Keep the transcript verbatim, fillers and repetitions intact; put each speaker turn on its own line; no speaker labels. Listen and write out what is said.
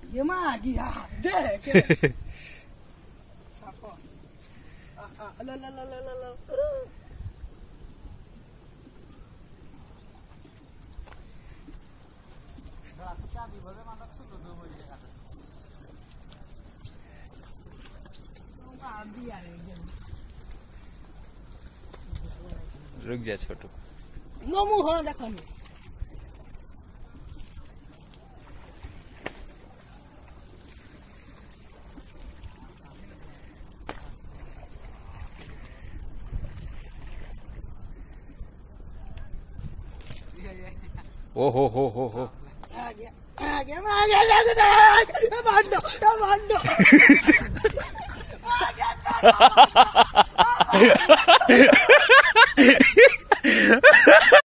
ये माँ गया देख ला ला ला ला ला ला
रुक जा छोटू
मोमू हाँ देखो
ओ हो हो हो हो
आ गया आ गया आ गया आ गया मार दो मार दो आ गया